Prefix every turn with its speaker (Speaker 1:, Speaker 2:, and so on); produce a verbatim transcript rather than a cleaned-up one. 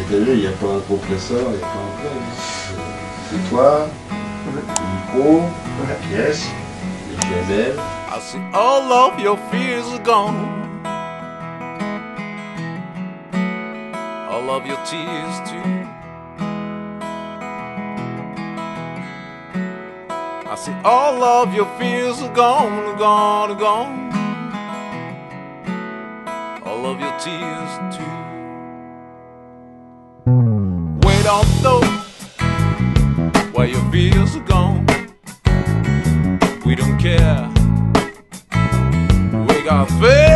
Speaker 1: t'as vu, il n'y a pas un compresseur, il n'y a pas un plug. C'est toi, le micro, la pièce, les G M L.
Speaker 2: I see all of your fears are gone. All of your tears too. I see all of your fears are gone, gone, gone. All of your tears too. We don't know where your fears are gone. We don't care. We got faith.